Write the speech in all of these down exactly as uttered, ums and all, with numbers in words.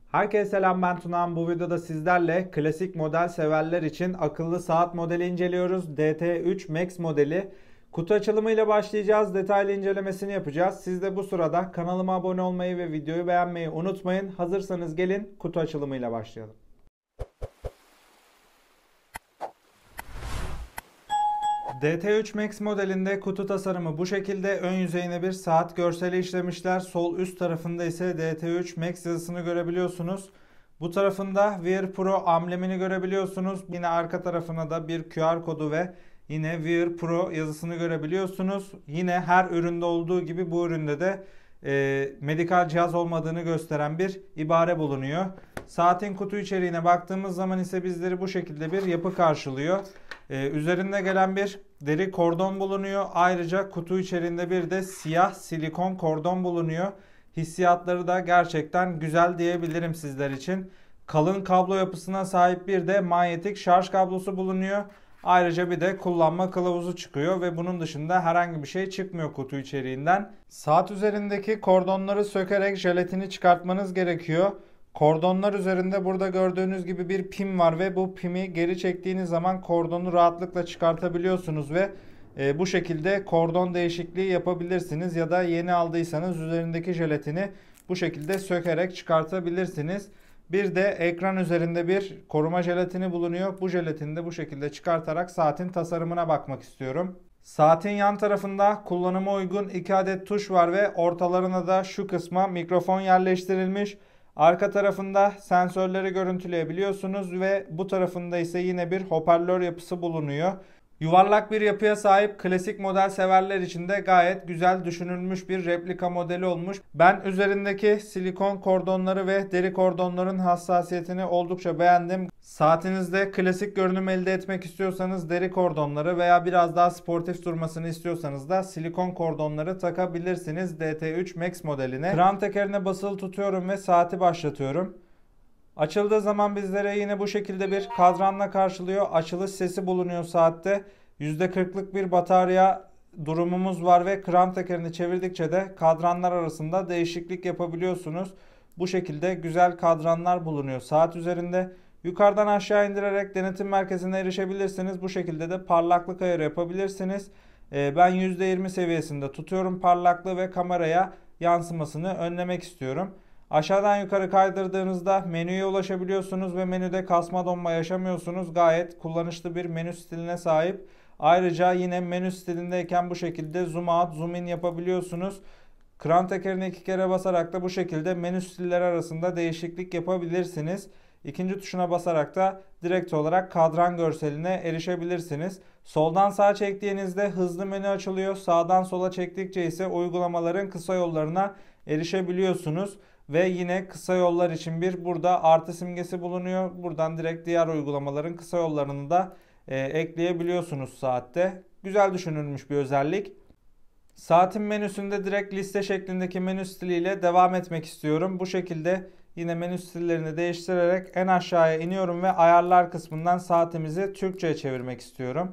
Herkese selam, ben Tunağan. Bu videoda sizlerle klasik model severler için akıllı saat modeli inceliyoruz. D T üç Max modeli. Kutu açılımıyla başlayacağız. Detaylı incelemesini yapacağız. Siz de bu sırada kanalıma abone olmayı ve videoyu beğenmeyi unutmayın. Hazırsanız gelin kutu açılımıyla başlayalım. D T üç Max modelinde kutu tasarımı bu şekilde. Ön yüzeyine bir saat görseli işlemişler. Sol üst tarafında ise D T üç Max yazısını görebiliyorsunuz. Bu tarafında Wear Pro amblemini görebiliyorsunuz. Yine arka tarafına da bir Q R kodu ve yine Wear Pro yazısını görebiliyorsunuz. Yine her üründe olduğu gibi bu üründe de e, medikal cihaz olmadığını gösteren bir ibare bulunuyor. Saatin kutu içeriğine baktığımız zaman ise bizleri bu şekilde bir yapı karşılıyor. Ee, üzerinde gelen bir deri kordon bulunuyor. Ayrıca kutu içerisinde bir de siyah silikon kordon bulunuyor. Hissiyatları da gerçekten güzel diyebilirim sizler için. Kalın kablo yapısına sahip bir de manyetik şarj kablosu bulunuyor. Ayrıca bir de kullanma kılavuzu çıkıyor ve bunun dışında herhangi bir şey çıkmıyor kutu içeriğinden. Saat üzerindeki kordonları sökerek jelatini çıkartmanız gerekiyor. Kordonlar üzerinde burada gördüğünüz gibi bir pim var ve bu pimi geri çektiğiniz zaman kordonu rahatlıkla çıkartabiliyorsunuz ve e, bu şekilde kordon değişikliği yapabilirsiniz ya da yeni aldıysanız üzerindeki jelatini bu şekilde sökerek çıkartabilirsiniz. Bir de ekran üzerinde bir koruma jelatini bulunuyor. Bu jelatini de bu şekilde çıkartarak saatin tasarımına bakmak istiyorum. Saatin yan tarafında kullanıma uygun iki adet tuş var ve ortalarına da şu kısma mikrofon yerleştirilmiş. Arka tarafında sensörleri görüntüleyebiliyorsunuz ve bu tarafında ise yine bir hoparlör yapısı bulunuyor. Yuvarlak bir yapıya sahip klasik model severler için de gayet güzel düşünülmüş bir replika modeli olmuş. Ben üzerindeki silikon kordonları ve deri kordonların hassasiyetini oldukça beğendim. Saatinizde klasik görünüm elde etmek istiyorsanız deri kordonları veya biraz daha sportif durmasını istiyorsanız da silikon kordonları takabilirsiniz D T üç Max modeline. Kran tekerine basılı tutuyorum ve saati başlatıyorum. Açıldığı zaman bizlere yine bu şekilde bir kadranla karşılıyor. Açılış sesi bulunuyor saatte. yüzde kırklık bir batarya durumumuz var ve kran tekerini çevirdikçe de kadranlar arasında değişiklik yapabiliyorsunuz. Bu şekilde güzel kadranlar bulunuyor saat üzerinde. Yukarıdan aşağı indirerek denetim merkezine erişebilirsiniz. Bu şekilde de parlaklık ayarı yapabilirsiniz. Ben yüzde yirmi seviyesinde tutuyorum parlaklığı ve kameraya yansımasını önlemek istiyorum. Aşağıdan yukarı kaydırdığınızda menüye ulaşabiliyorsunuz ve menüde kasma donma yaşamıyorsunuz. Gayet kullanışlı bir menü stiline sahip. Ayrıca yine menü stilindeyken bu şekilde zoom out, zoom in yapabiliyorsunuz. Kran tekerine iki kere basarak da bu şekilde menü stilleri arasında değişiklik yapabilirsiniz. İkinci tuşuna basarak da direkt olarak kadran görseline erişebilirsiniz. Soldan sağa çektiğinizde hızlı menü açılıyor. Sağdan sola çektikçe ise uygulamaların kısa yollarına erişebiliyorsunuz. Ve yine kısa yollar için bir burada artı simgesi bulunuyor. Buradan direkt diğer uygulamaların kısa yollarını da e, ekleyebiliyorsunuz saatte. Güzel düşünülmüş bir özellik. Saatin menüsünde direkt liste şeklindeki menü stiliyle devam etmek istiyorum. Bu şekilde yine menü stillerini değiştirerek en aşağıya iniyorum ve ayarlar kısmından saatimizi Türkçe'ye çevirmek istiyorum.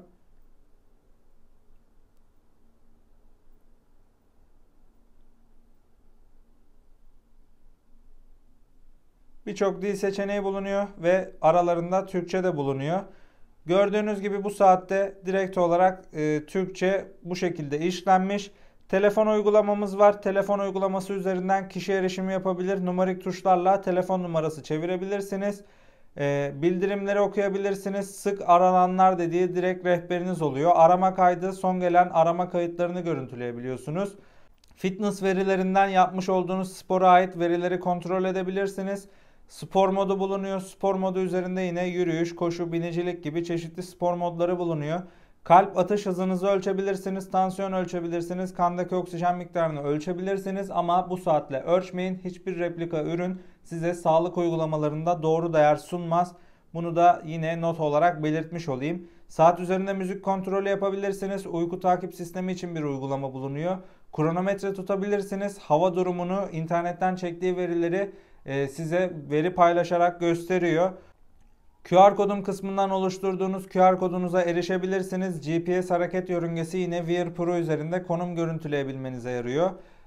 Birçok dil seçeneği bulunuyor ve aralarında Türkçe de bulunuyor. Gördüğünüz gibi bu saatte direkt olarak e, Türkçe bu şekilde işlenmiş. Telefon uygulamamız var. Telefon uygulaması üzerinden kişi erişimi yapabilir. Numarik tuşlarla telefon numarası çevirebilirsiniz. E, bildirimleri okuyabilirsiniz. Sık arananlar dediği direkt rehberiniz oluyor. Arama kaydı, son gelen arama kayıtlarını görüntüleyebiliyorsunuz. Fitness verilerinden yapmış olduğunuz spora ait verileri kontrol edebilirsiniz. Spor modu bulunuyor. Spor modu üzerinde yine yürüyüş, koşu, binicilik gibi çeşitli spor modları bulunuyor. Kalp atış hızınızı ölçebilirsiniz, tansiyon ölçebilirsiniz, kandaki oksijen miktarını ölçebilirsiniz ama bu saatle ölçmeyin. Hiçbir replika ürün size sağlık uygulamalarında doğru değer sunmaz. Bunu da yine not olarak belirtmiş olayım. Saat üzerinde müzik kontrolü yapabilirsiniz. Uyku takip sistemi için bir uygulama bulunuyor. Kronometre tutabilirsiniz. Hava durumunu, internetten çektiği verileri size veri paylaşarak gösteriyor. Q R kodum kısmından oluşturduğunuz Q R kodunuza erişebilirsiniz. G P S hareket yörüngesi yine Wear Pro üzerinde konum görüntüleyebilmenize yarıyor.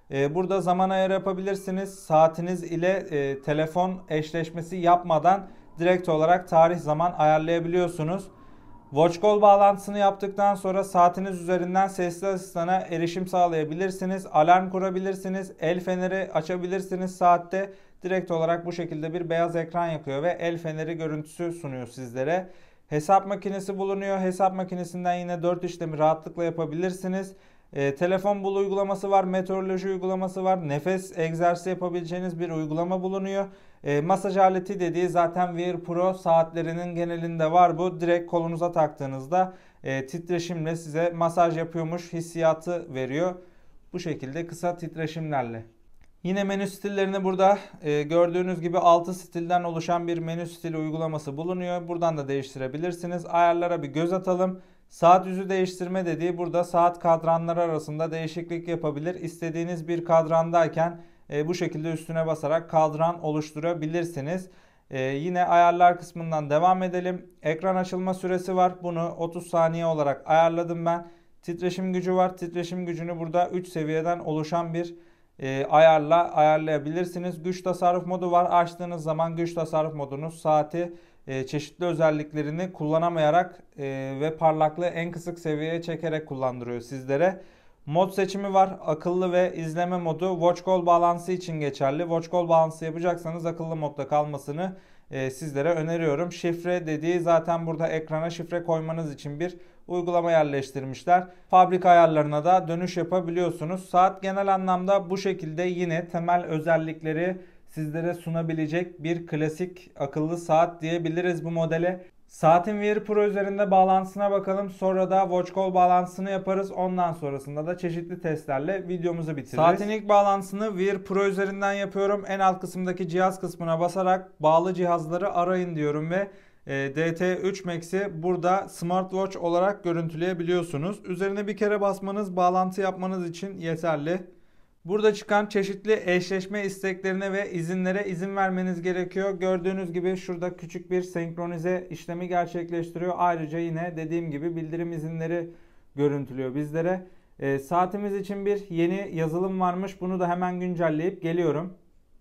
E, burada zaman ayarı yapabilirsiniz. Saatiniz ile e, telefon eşleşmesi yapmadan direkt olarak tarih zaman ayarlayabiliyorsunuz. Watch Call bağlantısını yaptıktan sonra saatiniz üzerinden sesli asistana erişim sağlayabilirsiniz. Alarm kurabilirsiniz. El feneri açabilirsiniz saatte. Direkt olarak bu şekilde bir beyaz ekran yakıyor ve el feneri görüntüsü sunuyor sizlere. Hesap makinesi bulunuyor. Hesap makinesinden yine dört işlemi rahatlıkla yapabilirsiniz. E, telefon bul uygulaması var, meteoroloji uygulaması var, nefes egzersizi yapabileceğiniz bir uygulama bulunuyor. E, masaj aleti dediği zaten Wear Pro saatlerinin genelinde var bu. Direkt kolunuza taktığınızda e, titreşimle size masaj yapıyormuş hissiyatı veriyor. Bu şekilde kısa titreşimlerle. Yine menü stillerini burada e, gördüğünüz gibi altı stilden oluşan bir menü stili uygulaması bulunuyor. Buradan da değiştirebilirsiniz. Ayarlara bir göz atalım. Saat yüzü değiştirme dediği burada saat kadranları arasında değişiklik yapabilir. İstediğiniz bir kadrandayken e, bu şekilde üstüne basarak kadran oluşturabilirsiniz. E, yine ayarlar kısmından devam edelim. Ekran açılma süresi var. Bunu otuz saniye olarak ayarladım ben. Titreşim gücü var. Titreşim gücünü burada üç seviyeden oluşan bir e, ayarla ayarlayabilirsiniz. Güç tasarruf modu var. Açtığınız zaman güç tasarruf modunuz saati e, çeşitli özelliklerini kullanamayarak e, ve parlaklığı en kısık seviyeye çekerek kullandırıyor sizlere. Mod seçimi var. Akıllı ve izleme modu Watch Call bağlantısı için geçerli. Watch Call bağlantısı yapacaksanız akıllı modda kalmasını e, sizlere öneriyorum. Şifre dediği zaten burada ekrana şifre koymanız için bir uygulama yerleştirmişler. Fabrika ayarlarına da dönüş yapabiliyorsunuz. Saat genel anlamda bu şekilde yine temel özellikleri sizlere sunabilecek bir klasik akıllı saat diyebiliriz bu modele. Saatin Wear Pro üzerinde bağlantısına bakalım. Sonra da Watch Call bağlantısını yaparız. Ondan sonrasında da çeşitli testlerle videomuzu bitiririz. Saatin ilk bağlantısını Wear Pro üzerinden yapıyorum. En alt kısımdaki cihaz kısmına basarak bağlı cihazları arayın diyorum ve D T üç Max'i burada Smartwatch olarak görüntüleyebiliyorsunuz. Üzerine bir kere basmanız bağlantı yapmanız için yeterli. Burada çıkan çeşitli eşleşme isteklerine ve izinlere izin vermeniz gerekiyor. Gördüğünüz gibi şurada küçük bir senkronize işlemi gerçekleştiriyor. Ayrıca yine dediğim gibi bildirim izinleri görüntülüyor bizlere. E, saatimiz için bir yeni yazılım varmış. Bunu da hemen güncelleyip geliyorum.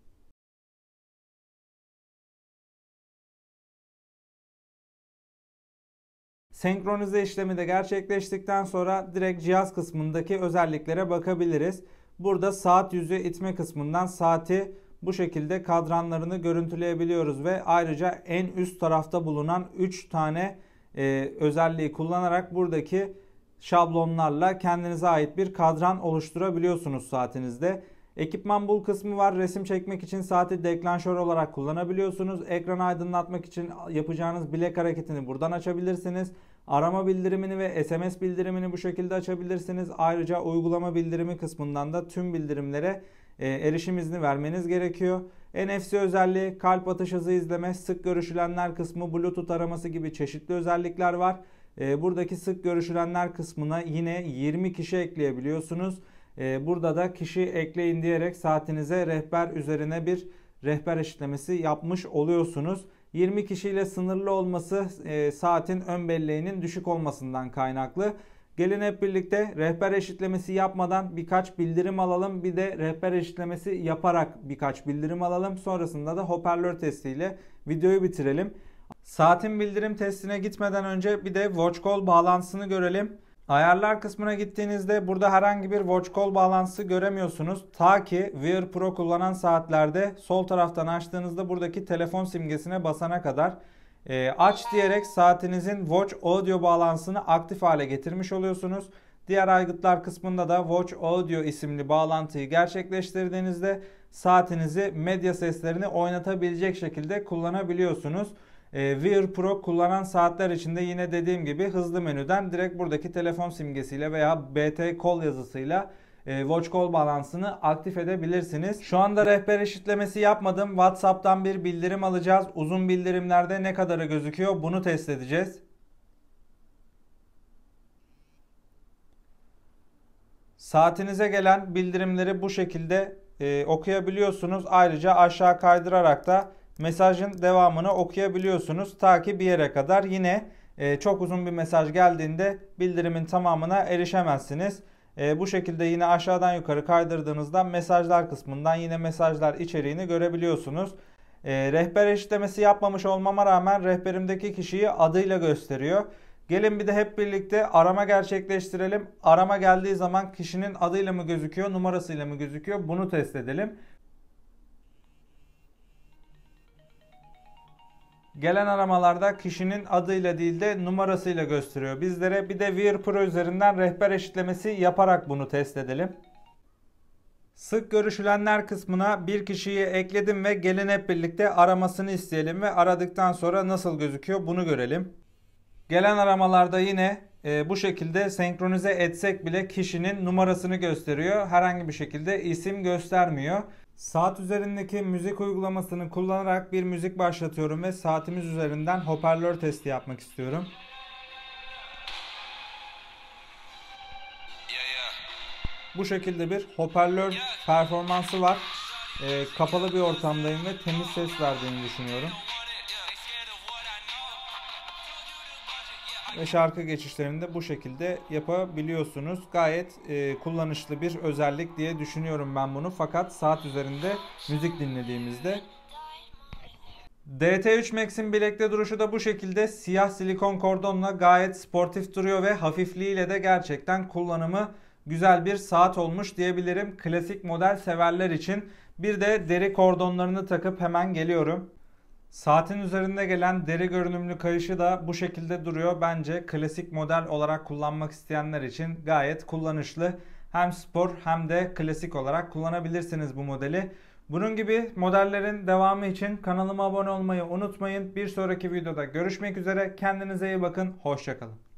Senkronize işlemi de gerçekleştikten sonra direkt cihaz kısmındaki özelliklere bakabiliriz. Burada saat yüzü itme kısmından saati bu şekilde kadranlarını görüntüleyebiliyoruz ve ayrıca en üst tarafta bulunan üç tane e, özelliği kullanarak buradaki şablonlarla kendinize ait bir kadran oluşturabiliyorsunuz saatinizde. Ekipman bul kısmı var. Resim çekmek için saati deklanşör olarak kullanabiliyorsunuz. Ekranı aydınlatmak için yapacağınız bilek hareketini buradan açabilirsiniz. Arama bildirimini ve S M S bildirimini bu şekilde açabilirsiniz. Ayrıca uygulama bildirimi kısmından da tüm bildirimlere e, erişim izni vermeniz gerekiyor. N F C özelliği, kalp atış hızı izleme, sık görüşülenler kısmı, Bluetooth araması gibi çeşitli özellikler var. E, buradaki sık görüşülenler kısmına yine yirmi kişi ekleyebiliyorsunuz. E, burada da kişi ekleyin diyerek saatinize rehber üzerine bir rehber eşitlemesi yapmış oluyorsunuz. yirmi kişiyle sınırlı olması e, saatin ön belleğinin düşük olmasından kaynaklı. Gelin hep birlikte rehber eşitlemesi yapmadan birkaç bildirim alalım. Bir de rehber eşitlemesi yaparak birkaç bildirim alalım. Sonrasında da hoparlör testiyle videoyu bitirelim. Saatin bildirim testine gitmeden önce bir de Watch Call bağlantısını görelim. Ayarlar kısmına gittiğinizde burada herhangi bir Watch Call bağlantısı göremiyorsunuz. Ta ki Wear Pro kullanan saatlerde sol taraftan açtığınızda buradaki telefon simgesine basana kadar e, aç diyerek saatinizin Watch Audio bağlantısını aktif hale getirmiş oluyorsunuz. Diğer aygıtlar kısmında da Watch Audio isimli bağlantıyı gerçekleştirdiğinizde saatinizi medya seslerini oynatabilecek şekilde kullanabiliyorsunuz. E, Wear Pro kullanan saatler için de yine dediğim gibi hızlı menüden direkt buradaki telefon simgesiyle veya B T Call yazısıyla e, Watch Call bağlantısını aktif edebilirsiniz. Şu anda rehber eşitlemesi yapmadım. WhatsApp'tan bir bildirim alacağız. Uzun bildirimlerde ne kadarı gözüküyor bunu test edeceğiz. Saatinize gelen bildirimleri bu şekilde e, okuyabiliyorsunuz. Ayrıca aşağı kaydırarak da mesajın devamını okuyabiliyorsunuz. Ta ki bir yere kadar. Yine e, çok uzun bir mesaj geldiğinde bildirimin tamamına erişemezsiniz. E, bu şekilde yine aşağıdan yukarı kaydırdığınızda mesajlar kısmından yine mesajlar içeriğini görebiliyorsunuz. E, rehber eşitlemesi yapmamış olmama rağmen rehberimdeki kişiyi adıyla gösteriyor. Gelin bir de hep birlikte arama gerçekleştirelim. Arama geldiği zaman kişinin adıyla mı gözüküyor, numarasıyla mı gözüküyor, bunu test edelim. Gelen aramalarda kişinin adıyla değil de numarasıyla gösteriyor bizlere. Bir de Wear Pro üzerinden rehber eşitlemesi yaparak bunu test edelim. Sık görüşülenler kısmına bir kişiyi ekledim ve gelin hep birlikte aramasını isteyelim ve aradıktan sonra nasıl gözüküyor bunu görelim. Gelen aramalarda yine e, bu şekilde senkronize etsek bile kişinin numarasını gösteriyor. Herhangi bir şekilde isim göstermiyor. Saat üzerindeki müzik uygulamasını kullanarak bir müzik başlatıyorum ve saatimiz üzerinden hoparlör testi yapmak istiyorum. Bu şekilde bir hoparlör performansı var. E, kapalı bir ortamdayım ve temiz ses verdiğini düşünüyorum. Ve şarkı geçişlerini de bu şekilde yapabiliyorsunuz. Gayet e, kullanışlı bir özellik diye düşünüyorum ben bunu. Fakat saat üzerinde müzik dinlediğimizde. D T üç Max'in bilekte duruşu da bu şekilde siyah silikon kordonla gayet sportif duruyor ve hafifliğiyle de gerçekten kullanımı güzel bir saat olmuş diyebilirim. Klasik model severler için. Bir de deri kordonlarını takıp hemen geliyorum. Saatin üzerinde gelen deri görünümlü kayışı da bu şekilde duruyor. Bence klasik model olarak kullanmak isteyenler için gayet kullanışlı. Hem spor hem de klasik olarak kullanabilirsiniz bu modeli. Bunun gibi modellerin devamı için kanalıma abone olmayı unutmayın. Bir sonraki videoda görüşmek üzere. Kendinize iyi bakın. Hoşça kalın.